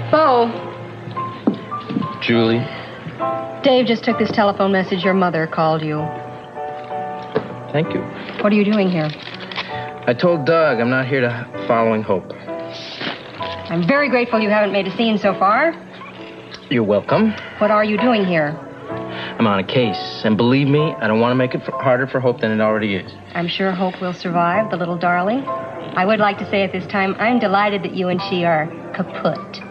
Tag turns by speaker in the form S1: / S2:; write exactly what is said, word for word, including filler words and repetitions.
S1: Bo.
S2: Julie.
S1: Dave just took this telephone message. Your mother called you.
S2: Thank you.
S1: What are you doing here?
S2: I told Doug I'm not here to following Hope.
S1: I'm very grateful you haven't made a scene so far.
S2: You're welcome.
S1: What are you doing here?
S2: I'm on a case, and believe me, I don't want to make it harder for Hope than it already is.
S1: I'm sure Hope will survive, the little darling. I would like to say at this time, I'm delighted that you and she are kaput.